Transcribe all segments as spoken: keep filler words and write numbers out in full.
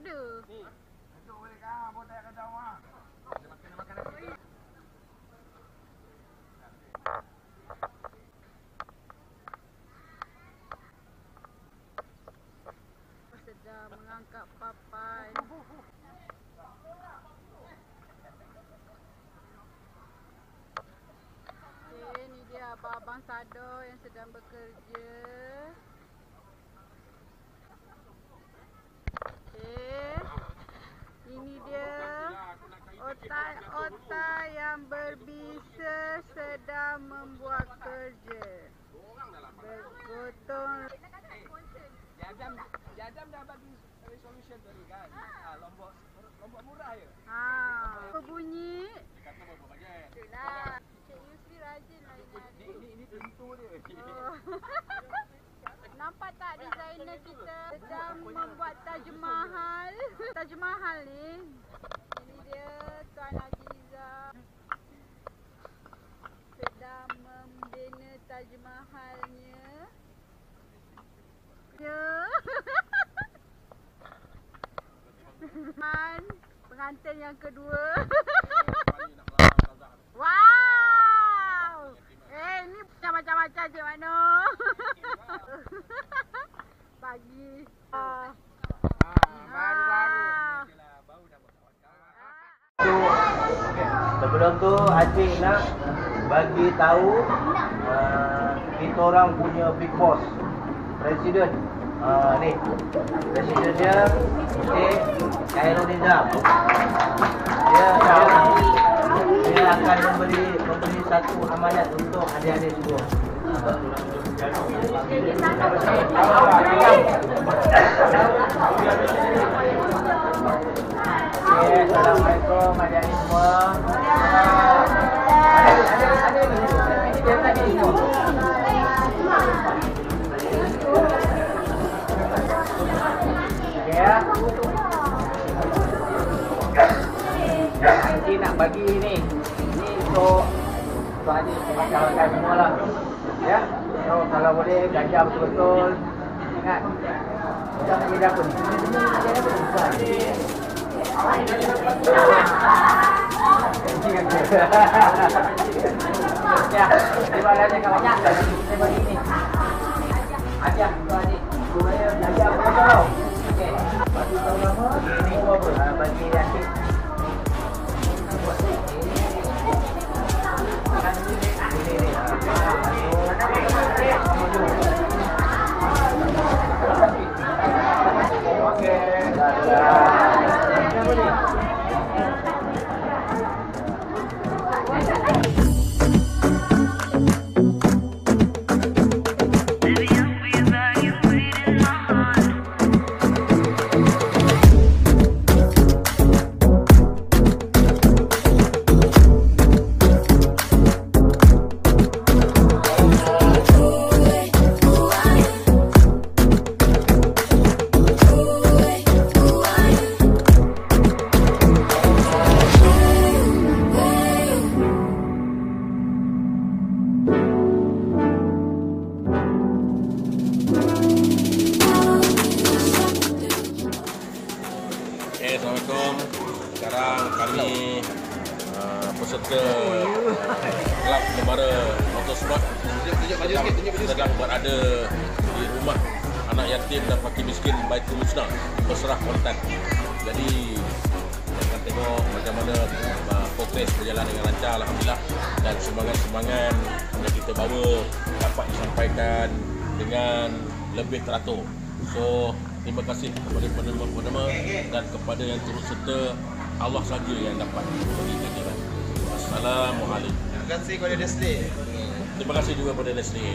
ada. Ni. Duduk boleh kah? Botak kat jauh. Dia makan makan lagi. Sedang mengangkat papan. Okey, ni dia abang-abang Sado yang sedang bekerja. Okey. Ini dia otak-otak yang berbisa sedang membuat kerja. Bergotong. Jadam, Jadam dah bagi resolution tadi kan. Ah, lombok lombok murah je. Ha, apa bunyi? Kata berapa bajet? Itulah. Cik Yusri rajin lah Ni ni ini pintu dia. Oh. Nampak tak designer kita sedang membuat Taj Mahal? Taj Mahal ni. Ini dia Tuan Aziza sedang membina Taj Mahalnya. Ya. Man, pengantin yang kedua. Wow. Eh, ni macam-macam Cik Mano. Pagi. Ah, Baru-baru. Baru dah buat kawan-kawan. Sebelum tu Acik nak bagi tahu uh, kita orang punya big boss presiden. Uh, ni presiden dia Encik Khairul Nizam. Dia, dia dia akan memberi memberi satu amanat untuk adik-adik semua. Okay, Assalamualaikum adik-adik semua. Ya. Nanti nak bagi ni. Ni untuk untuk adik masyarakat semua lah. Ya. So, kalau boleh belajar betul-betul. Ingat. Kita nak belajar apa ni? Ya, terima kasih banyak. Saya bagi ni. Ajar untuk adik. Supaya belajar betul-betul. Okey. Bagi tahu nama. Ini apa? Bagi adik. Assalamualaikum. Sekarang kami uh, peserta Kelab Negara Motorsport sedang berada di rumah anak yatim dan fakir miskin Baitul Musnah Pesrah Kuantan. Jadi akan tengok macam mana uh, progres berjalan dengan lancar, alhamdulillah, dan semangat-semangat yang kita bawa dapat disampaikan dengan lebih teratur. So, terima kasih kepada penerima-penerima dan kepada yang turut serta. Allah saja yang dapat beri ganjaran. Assalamualaikum. Terima kasih kepada Nestle. Terima kasih juga kepada Nestle.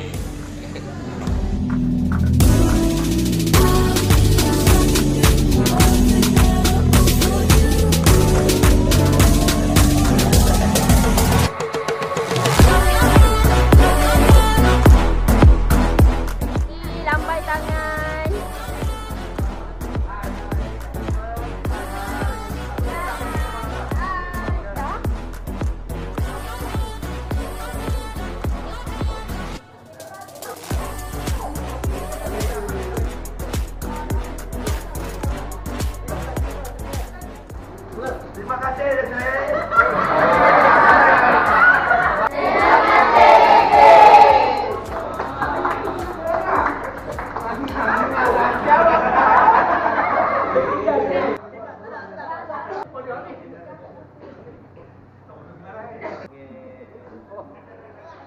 Lambai tangan.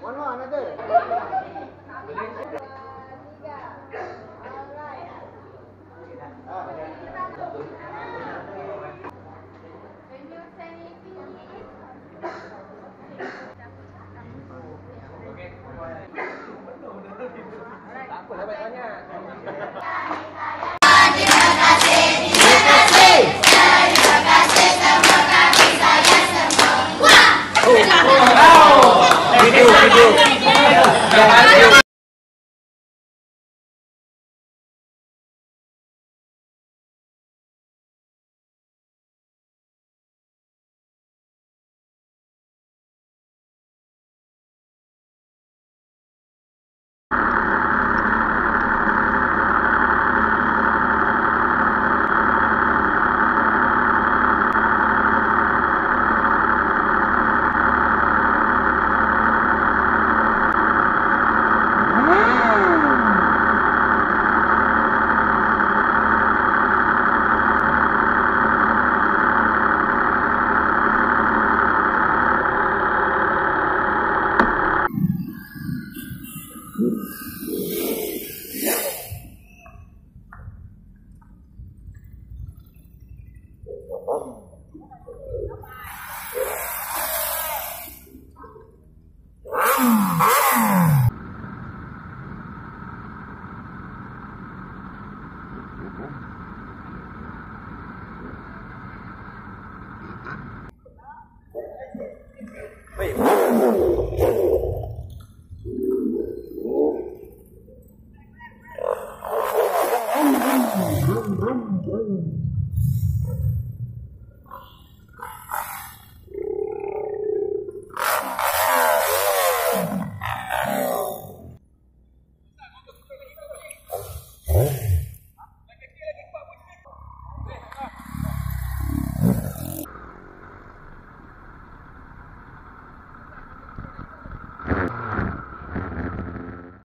One more, another. Tak apa lah banyak-banyak. Video, video.